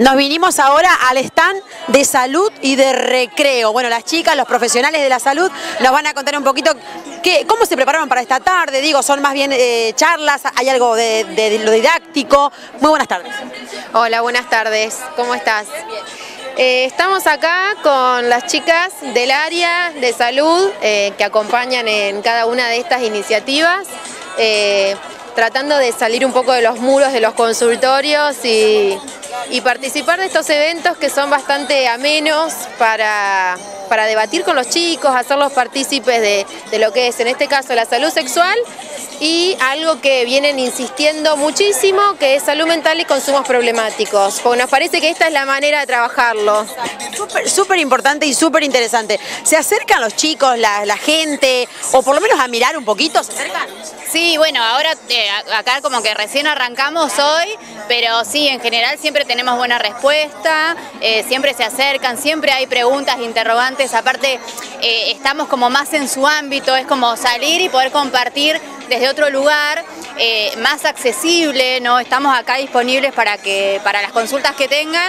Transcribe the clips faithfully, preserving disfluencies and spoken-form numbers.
Nos vinimos ahora al stand de salud y de recreo. Bueno, las chicas, los profesionales de la salud nos van a contar un poquito qué, cómo se prepararon para esta tarde. Digo, son más bien eh, charlas, hay algo de, de, de lo didáctico. Muy buenas tardes. Hola, buenas tardes. ¿Cómo estás? Eh, estamos acá con las chicas del área de salud eh, que acompañan en cada una de estas iniciativas, eh, tratando de salir un poco de los muros de los consultorios y, y participar de estos eventos que son bastante amenos para, para debatir con los chicos, hacerlos partícipes de, de lo que es, en este caso, la salud sexual y algo que vienen insistiendo muchísimo, que es salud mental y consumos problemáticos, porque nos parece que esta es la manera de trabajarlo. Súper, súper importante y súper interesante. ¿Se acercan los chicos, la, la gente, o por lo menos a mirar un poquito? ¿Se acercan? Sí, bueno, ahora eh, acá como que recién arrancamos hoy, pero sí, en general siempre tenemos buena respuesta, eh, siempre se acercan, siempre hay preguntas, interrogantes, aparte eh, estamos como más en su ámbito, es como salir y poder compartir desde otro lugar, eh, más accesible, ¿no? Estamos acá disponibles para, que, para las consultas que tengan.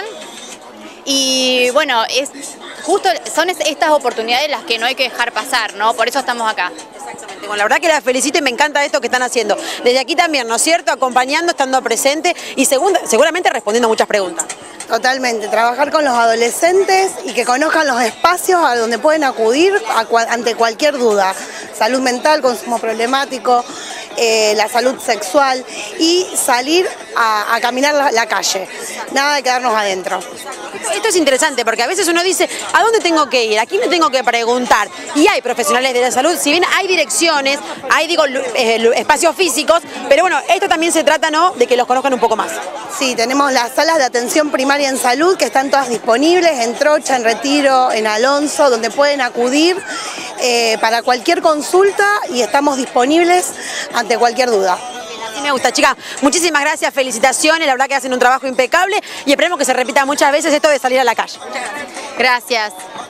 Y bueno, es justo son estas oportunidades las que no hay que dejar pasar, ¿no? Por eso estamos acá. Exactamente. Bueno, la verdad que las felicito y me encanta esto que están haciendo. Desde aquí también, ¿no es cierto? Acompañando, estando presente y segunda, seguramente respondiendo muchas preguntas. Totalmente, trabajar con los adolescentes y que conozcan los espacios a donde pueden acudir a cual, ante cualquier duda. Salud mental, consumo problemático, eh, la salud sexual y salir a, a caminar la, la calle. Nada de quedarnos adentro. Esto es interesante porque a veces uno dice, ¿a dónde tengo que ir? ¿A quién me tengo que preguntar? Y hay profesionales de la salud, si bien hay direcciones, hay digo eh, espacios físicos, pero bueno, esto también se trata, ¿no?, de que los conozcan un poco más. Sí, tenemos las salas de atención primaria en salud que están todas disponibles en Trocha, en Retiro, en Alonso, donde pueden acudir eh, para cualquier consulta y estamos disponibles ante cualquier duda. Así me gusta, chicas. Muchísimas gracias, felicitaciones, la verdad que hacen un trabajo impecable y esperemos que se repita muchas veces esto de salir a la calle. Gracias.